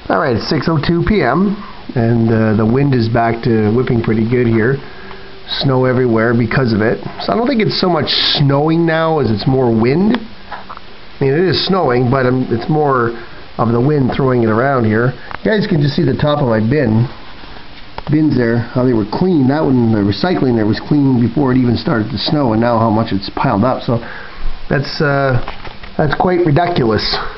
Alright, it's 6:02 p.m. and the wind is back to whipping pretty good here. Snow everywhere because of it. So I don't think it's so much snowing now as it's more wind. I mean, it is snowing, but it's more of the wind throwing it around here. You guys can just see the top of my bins there, how they were clean. That one, the recycling there, was clean before it even started to snow, and now how much it's piled up. So that's quite ridiculous.